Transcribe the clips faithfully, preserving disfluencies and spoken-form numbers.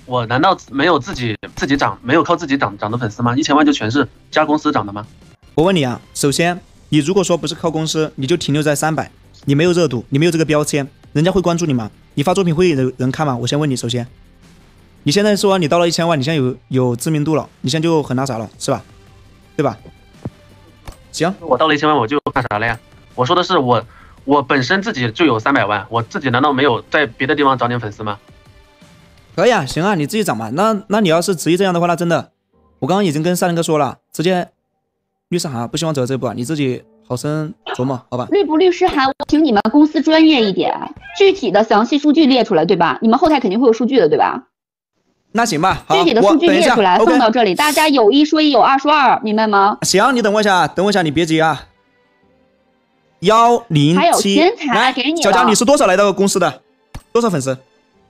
我难道没有自己自己涨，没有靠自己涨涨的粉丝吗？一千万就全是加公司涨的吗？ 我问你啊，首先你如果说不是靠公司，你就停留在三百，你没有热度，你没有这个标签，人家会关注你吗？你发作品会有人看吗？我先问你，首先，你现在说你到了一千万，你现在有有知名度了，你现在就很那啥了，是吧？对吧？行， 我到了一千万我就干啥了呀？我说的是我我本身自己就有三百万，我自己难道没有在别的地方找点粉丝吗？ 可以啊，行啊，你自己涨嘛。那那你要是执意这样的话，那真的，我刚刚已经跟赛林哥说了，直接律师函不希望走这一步啊，你自己好生琢磨，好吧？ 律不律师函，我请你们公司专业一点，具体的详细数据列出来，对吧？你们后台肯定会有数据的，对吧？ 那行吧，好， 具体的数据列出来，放到这里，大家有一说一，有二说二，明白吗？ 行，你等我一下，等我一下，你别急啊。幺零七， 还有钱财给你了。 小佳，你是多少来到公司的？多少粉丝？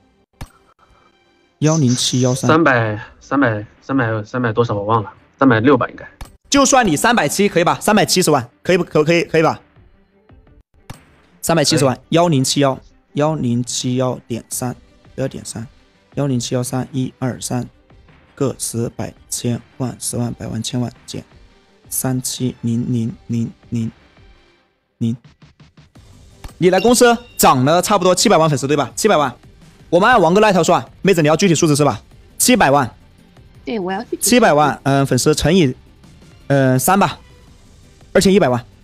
幺零七幺三。 三百，三百，三百，三百多少我忘了，三百六吧应该。 就算你三百七可以吧？三百七十万可以不？可可以可以吧？三百七十万，幺零七幺，幺零七幺点三，二点三。幺零七幺三一二三，个十百千万十万百万千万减三七零零零零零。你来公司涨了差不多七百万粉丝对吧？七百万，我们按王哥那一套算，妹子你要具体数字是吧？七百万。 对，我要具体。 七百万，嗯、呃，粉丝乘以，嗯、呃，三吧，二千一百万。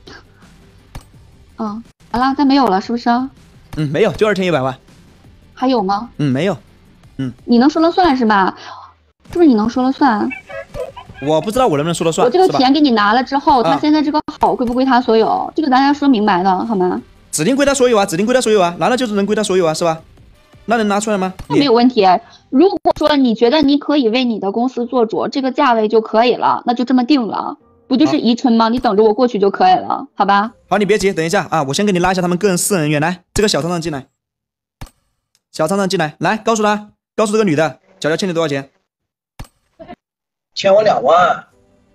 嗯，完了，但没有了，是不是？ 嗯，没有，就二千一百万。 还有吗？ 嗯，没有。嗯， 你能说了算是吧？是不是你能说了算？ 我不知道我能不能说了算。 我这个钱给你拿了之后， 啊、 他现在这个好归不归他所有？这个大家说明白的好吗？ 指定归他所有啊，指定归他所有啊，拿了就是能归他所有啊，是吧？那能拿出来吗？ 那没有问题。如果说你觉得你可以为你的公司做主，这个价位就可以了，那就这么定了。不就是宜春吗？你等着我过去就可以了，好吧？ 好，你别急，等一下啊，我先给你拉一下他们个人私人人员，来，这个小厂长进来，小厂长进来，来告诉他，告诉这个女的。小乔欠你多少钱？ 欠我两万。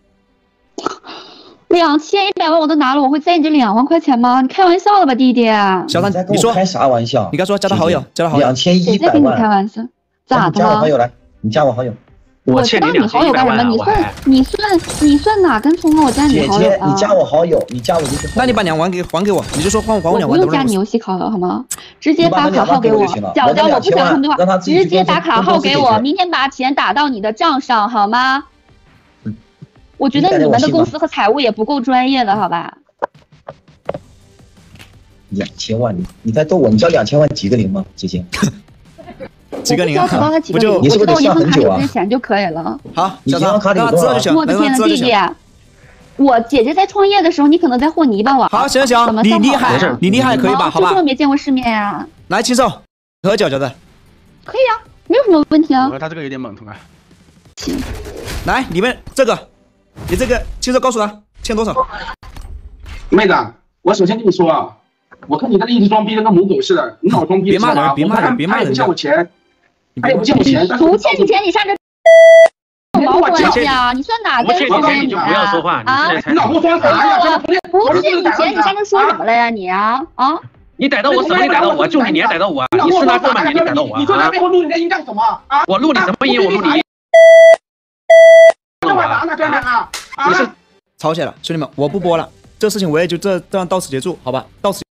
两千一百万我都拿了，我会在意你这两万块钱吗？你开玩笑了吧，弟弟？ 小张，你说开啥玩笑？ 你刚说加他好友，加他好友。 两千一百万。 谁在跟你开玩笑？咋的？ 加我好友来，你加我好友。 我欠你两千一百万。你算你算你算哪根葱啊？我加你好友啊！ 姐姐，你加我好友，你加我游戏好友。 那你把两万给还给我，你就说还我还我两万。 我不用加你游戏好友好吗？直接打卡号给我。小娇，我不想他们对话，直接打卡号给我，明天把钱打到你的账上好吗？ 嗯。 我觉得你们的公司和财务也不够专业的，好吧？ 两千万，你你再逗我，你知道两千万几个零吗，姐姐？ 几个零啊？ 不就我知道我银行卡里有这些钱就可以了。 好， 你银行卡里有多少？ 我的天呐，弟弟！我姐姐在创业的时候，你可能在和泥巴玩。 好，行行，你厉害，你厉害可以吧？好吧。 就这么没见过世面呀！ 来，禽兽，和角角的。 可以啊，没有什么问题啊。 我和他这个有点猛同啊。 行。 来，你们这个，你这个禽兽告诉他欠多少？ 妹子，我首先跟你说啊，我看你在那一直装逼，跟个母狗似的，你老装逼。 别骂人，别骂人，别骂人。 不欠我钱。他也不欠我钱， 不欠你钱，你上这毛关系啊？你算哪根葱啊你啊？ 啊！ 你脑后装啥呀？ 不欠你钱，你上这说什么了呀你啊？啊！ 你逮到我什么？你逮到我，就是你逮到我，你是拿这么你逮到我？ 你说在背后录人家音干什么啊？ 我录你什么音？我录你。 干嘛呢？真的啊！ 你是吵起来了，兄弟们，我不播了，这事情我也就这这样到此结束，好吧？到此。